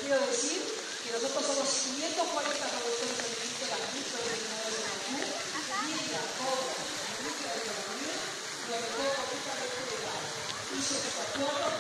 quiero decir que nosotros somos 540 productores agrícolas microregionales de Maipú, y la cobra, la industria de economía, lo dejó completamente legal. Hizo su acuerdo